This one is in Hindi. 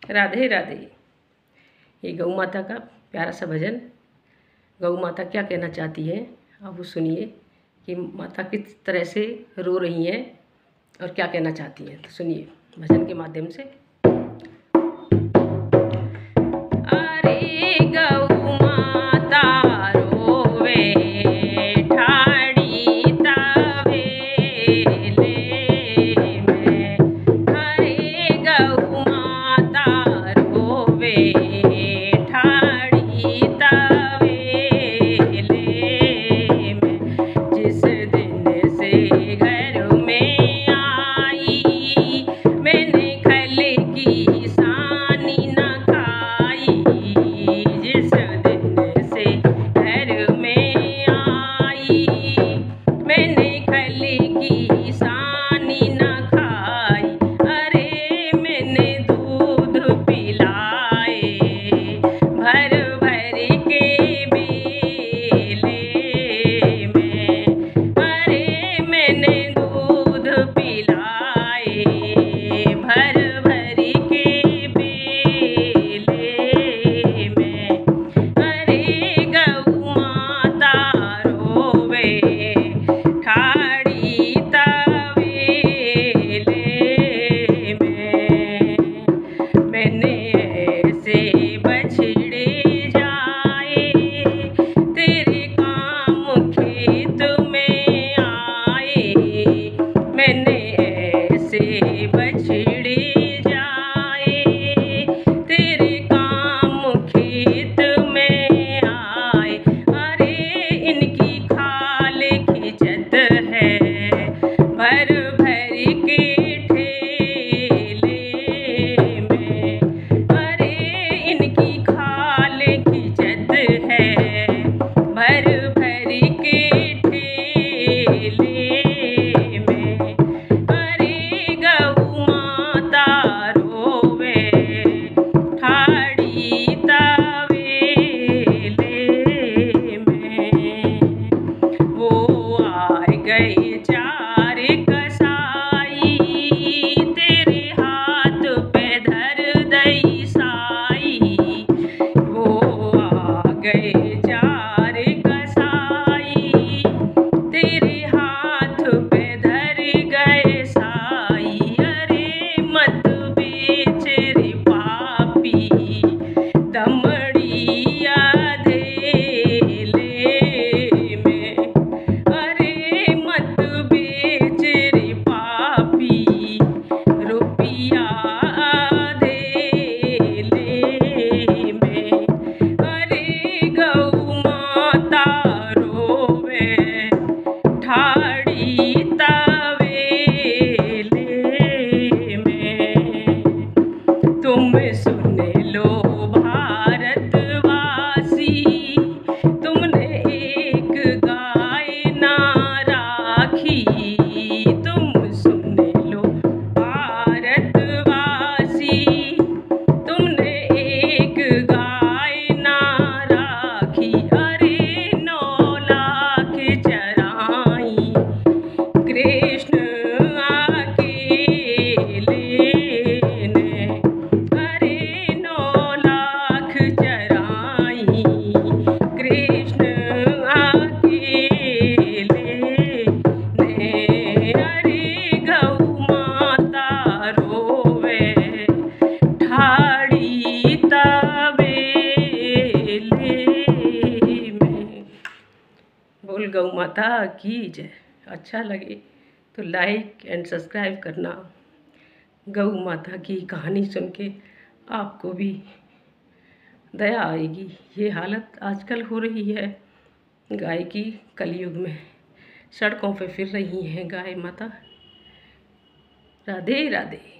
राधे राधे। ये गौ माता का प्यारा सा भजन। गौ माता क्या कहना चाहती है आप वो सुनिए कि माता किस तरह से रो रही हैं और क्या कहना चाहती हैं, तो सुनिए भजन के माध्यम से। अरे गौ माता रोवे ठाड़ी तवेले में, अरे गौ माता रोवे ठाड़ी तवेले में, जिस दिन से घर में आई मैंने खल की सानी न खाई, जिस दिन से घर में आई मैंने खल की सानी न खाई। अरे मैंने दूध पिलाए भर भर के बेले में, अरे मैंने दूध पिलाए भर भर के बेले में। अरे गौ माता रोवे ठाड़ी तवेले में, मैंने ऐसे बछड़े जाए तेरे काम खेत में आए, मैंने ऐसे बछड़े जाए तेरे काम खेत में आए। अरे इनकी खाल खिंचत है भर भर के ठेले में, अरे इनकी खाल खिंचत है भर भर के ठेले में। अरे गौ माता रोवे ठाड़ी तवेले में, वो आ गए चार कसाई तेरे हाथ पे धर दई साई, वो आ गए चार कसाई तेरे हाथ पे धर गए साई। अरे मत बेच रे पापी दमड़िया धेले में, अरे मत बेच रे पापी रुपया धेले में। अरे गौ माता रोवे ठाड़ी तवेले में, तुम सुन लो भारतवासी तुमने एक गाय ना राखी, तुम सुन लो भारतवासी तुमने एक गाय ना राखी। अरे 9 लाख चराई कृष्ण अकेले ने, अरे 9 लाख चराई कृष्ण अकेले ने। अरे गौ माता रोवे ठाड़ी तवेले में। बोल गौ माता की जय। अच्छा लगे तो लाइक एंड सब्सक्राइब करना। गौ माता की कहानी सुन के आपको भी दया आएगी। ये हालत आजकल हो रही है गाय की, कलयुग में सड़कों पे फिर रही हैं गाय माता। राधे राधे।